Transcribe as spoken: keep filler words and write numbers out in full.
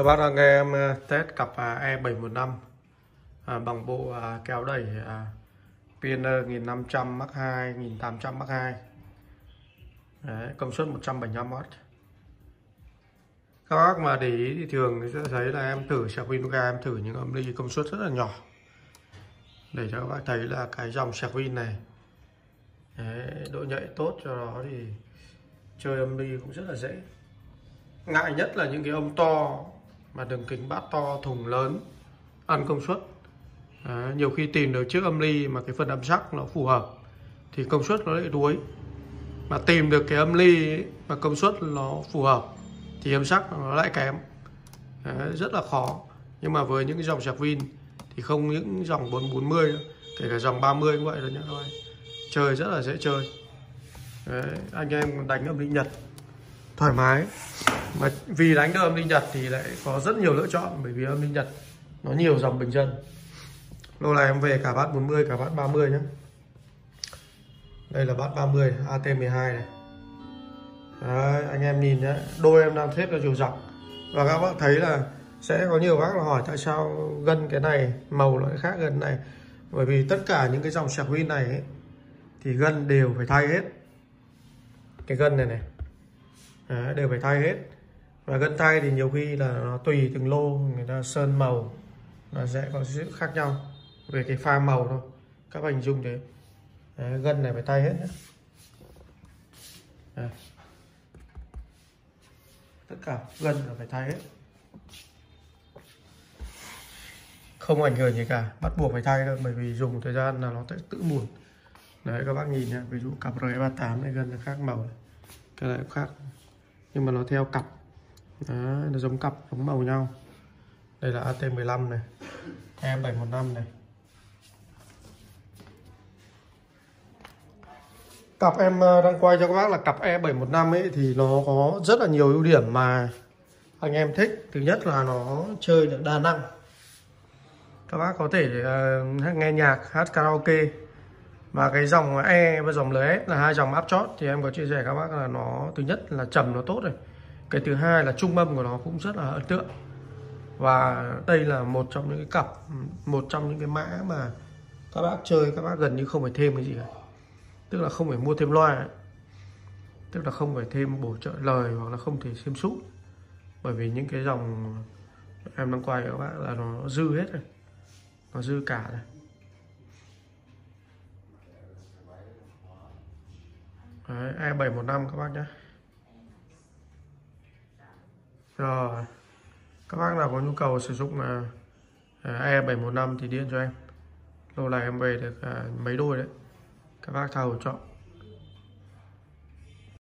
bác đang nghe em test cặp E bảy một năm à, bằng bộ à, kéo đẩy à, Pioneer một nghìn năm trăm Mark hai, một nghìn tám trăm Mark hai. Đấy, công suất một trăm bảy mươi lăm oát. Các bác mà để ý thì thường thì sẽ thấy là em thử sạc pin ga, em thử những âm ly công suất rất là nhỏ để cho các bác thấy là cái dòng sạc pin này đấy, độ nhạy tốt, cho đó thì chơi âm ly cũng rất là dễ. Ngại nhất là những cái âm to mà đường kính bát to, thùng lớn, ăn công suất. Đấy, nhiều khi tìm được chiếc âm ly mà cái phần âm sắc nó phù hợp thì công suất nó lại đuối, mà tìm được cái âm ly ấy, mà công suất nó phù hợp thì âm sắc nó lại kém. Đấy, rất là khó. Nhưng mà với những cái dòng sạc pin thì không những dòng bốn bốn mươi nữa, kể cả dòng ba mươi cũng vậy rồi nhá các bạn. Chơi rất là dễ chơi. Đấy, anh em đánh âm ly Nhật thoải mái. Mà vì đánh được âm ly Nhật thì lại có rất nhiều lựa chọn, bởi vì âm ly Nhật nó nhiều dòng bình dân. Lô này em về cả bát bốn mươi cả bát ba mươi nhé. Đây là bát ba mươi A T mười hai này. Đấy, anh em nhìn nhé, đôi em đang xếp theo chiều dọc. Và các bác thấy là sẽ có nhiều bác là hỏi tại sao gân cái này màu lại khác gân này. Bởi vì tất cả những cái dòng sạc pin này ấy, thì gân đều phải thay hết. Cái gân này này đấy, đều phải thay hết. Và gân thay thì nhiều khi là nó tùy từng lô người ta sơn màu nó sẽ có sự khác nhau về cái pha màu thôi, các bạn hình dung thế. Đấy, gân này phải thay hết nhé. Đây. Tất cả gân là phải thay hết, không ảnh hưởng gì cả, bắt buộc phải thay thôi, bởi vì dùng thời gian là nó sẽ tự mùn. Đấy các bác nhìn nhé, ví dụ cặp R ba tám này gân là khác màu này. Cái này cũng khác, nhưng mà nó theo cặp. Đấy, nó giống cặp, giống màu nhau. Đây là A T mười lăm này, E bảy một năm này. Cặp em đang quay cho các bác là cặp E bảy một năm ấy thì nó có rất là nhiều ưu điểm mà anh em thích. Thứ nhất là nó chơi được đa năng. Các bác có thể uh, nghe nhạc, hát karaoke. Và cái dòng E và dòng lờ ét là hai dòng áp chót thì em có chia sẻ các bác là nó thứ nhất là trầm nó tốt rồi. Cái thứ hai là trung âm của nó cũng rất là ấn tượng. Và đây là một trong những cái cặp, một trong những cái mã mà các bác chơi các bác gần như không phải thêm cái gì cả. Tức là không phải mua thêm loa ấy. Tức là không phải thêm bổ trợ lời hoặc là không thể thêm sút. Bởi vì những cái dòng em đang quay các bác là nó dư hết rồi, nó dư cả rồi. Đấy, E bảy một năm các bác nhé. Rồi các bác nào có nhu cầu sử dụng E bảy một năm thì điện cho em. Lô này em về được mấy đôi đấy, các bác thao chọn.